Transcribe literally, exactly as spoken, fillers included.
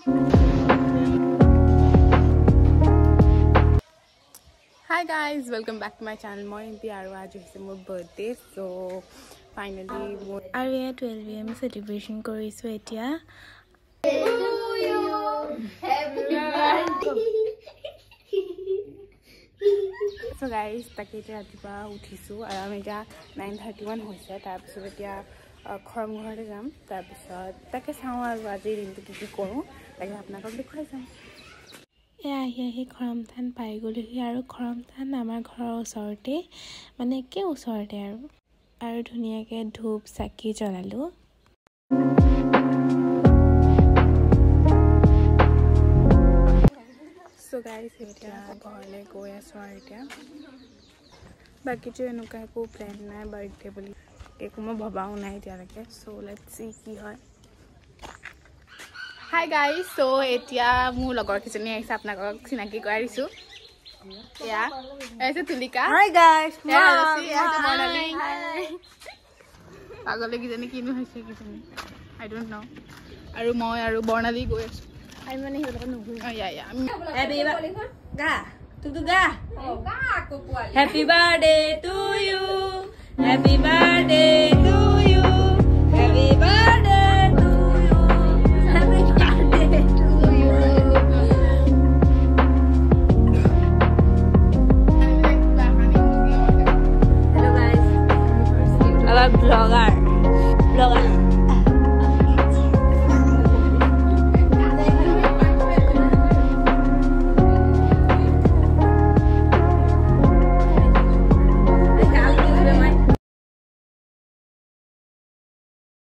Hi guys, welcome back to my channel. Moi Rimpi aru aaj hoise mor birthday, so finally mor aru twelve A M celebration korisu etia. Happy birthday. So guys, take ratipa uthisu aru ami ja nine thirty-one hoise tar pisot etia khoram ghore jam tar pisot take sao aru aji rintu ki ki koru tage apnakok dekhai jam. এয়া আহি আহি খৰমথান পাই গ'লোহি আৰু খৰমথান আমাৰ ঘৰৰ ওচৰতে মানে একে ওচৰতে আৰু আৰু ধুনীয়াকৈ ধূপ চাকি জ্বলালোঁ সো গাইস এতিয়া ঘৰলৈ গৈ আছোঁ আৰু এতিয়া বাকীটো এনেকুৱা একো প্লেন নাই বাৰ্থডে বুলি একো মই ভবাও নাই এতিয়ালৈকে সো লেটছ সি কি হয় Hi guys, so etia mu logor kicheni aisa apnakok sinaki koi arisu. Yeah. Aise Tulika. Hi guys. Yeah, see, aise Monali. Hi. Agole kijani kinu hoise kijani. I don't know. Aru moi aru Bornali goi asu. আমি মানে হিলক নুঘু Oh yeah yeah. Happy birthday. Ga. Tu tu ga. Oh, ga ko poali. Happy birthday to you. Happy birthday to you. Happy birthday.